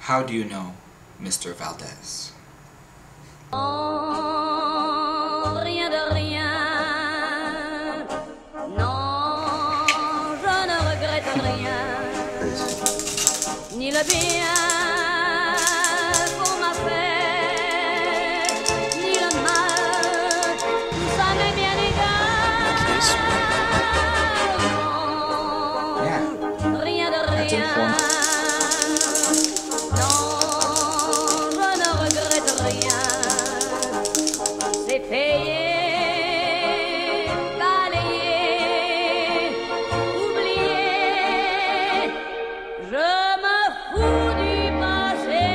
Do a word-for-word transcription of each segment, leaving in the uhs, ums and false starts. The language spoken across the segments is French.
How do you know, Mister Valdez? Oh, rien de rien. Non, je ne regrette rien. Ni le bien qu'on m'a fait, ni le mal, tout ça m'est bien égal. Non, rien de rien. C'est payé, balayé, oublié. Je me fous du passé.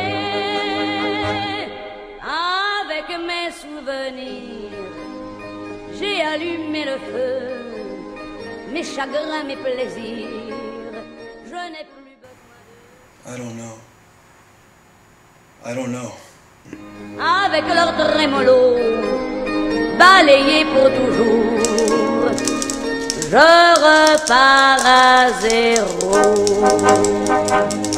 Avec mes souvenirs, j'ai allumé le feu. Mes chagrins, mes plaisirs, je n'ai plus besoin de... I don't know. I don't know. Avec leur trémolo, balayé pour toujours, je repars à zéro.